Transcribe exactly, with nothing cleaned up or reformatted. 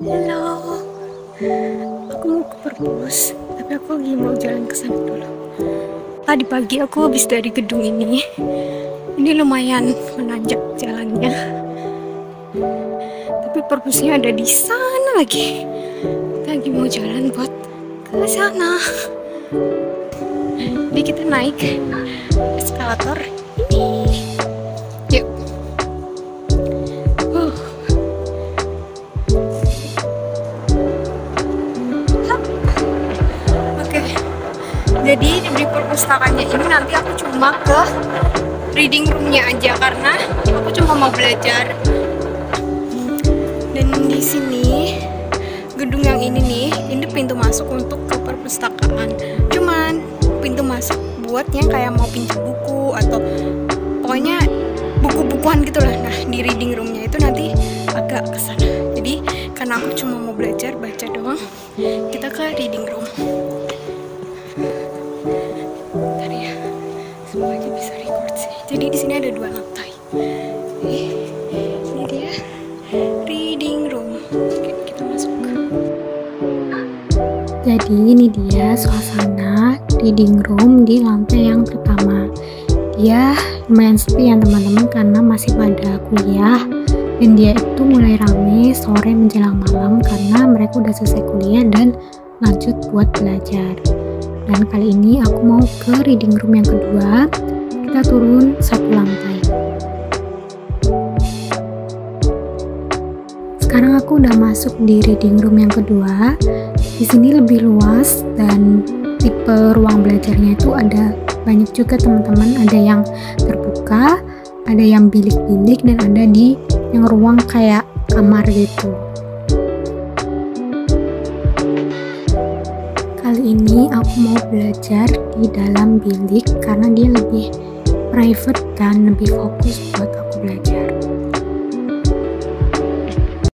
Halo, aku mau ke perpus, tapi aku lagi mau jalan ke sana dulu. Tadi pagi aku habis dari gedung ini. Ini lumayan menanjak jalannya, tapi perpusnya ada di sana lagi. Kita lagi mau jalan buat ke sana. Jadi kita naik eskalator ini. Yuk. Uh. Oke. Jadi di perpustakaannya ini nanti aku cuma ke reading roomnya aja karena aku cuma mau belajar. Dan di sini gedung yang ini nih, ini pintu masuk untuk ke perpustakaan. Cuman pintu masuk buat yang kayak mau pinjam buku atau pokoknya buku-bukuan gitu lah. Nah di reading roomnya itu nanti agak kesana. Jadi karena aku cuma mau belajar baca doang, kita ke reading room. Bentar ya, semuanya bisa record sih. Jadi di sini ada dua lantai. Nih, ini dia reading room. Oke, kita masuk. Jadi ini dia suasana reading room di lantai yang pertama. Dia lumayan sepi ya teman-teman karena masih pada kuliah, dan dia itu mulai rame sore menjelang malam karena mereka udah selesai kuliah dan lanjut buat belajar. Dan kali ini aku mau ke reading room yang kedua. Kita turun satu lantai. Sekarang aku udah masuk di reading room yang kedua. Di sini lebih luas dan tipe ruang belajarnya itu ada banyak juga teman-teman. Ada yang terbuka, ada yang bilik-bilik, dan ada di yang ruang kayak kamar gitu. Kali ini aku mau belajar di dalam bilik karena dia lebih private dan lebih fokus buat aku belajar.